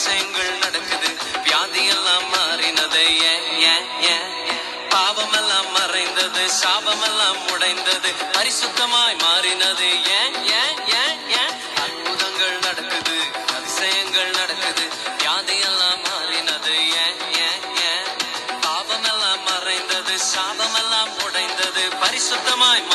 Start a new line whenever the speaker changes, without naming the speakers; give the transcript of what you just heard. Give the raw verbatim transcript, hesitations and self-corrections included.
அதிசயங்கள் நடக்குது. வியாதி எல்லாம் மாறினது. ஏன் ஏன் ஏன் பாவமெல்லாம் மறைந்தது, சாபமெல்லாம் உடைந்தது, பரிசுத்தமாய் மாறினது. ஏன் ஏன் ஏன் ஏன் அற்புதங்கள் நடக்குது, அதிசயங்கள் நடக்குது, வியாதி எல்லாம் மாறினது. ஏன் ஏன் ஏன் பாவமெல்லாம் மறைந்தது, சாபமெல்லாம் உடைந்தது, பரிசுத்தமாய்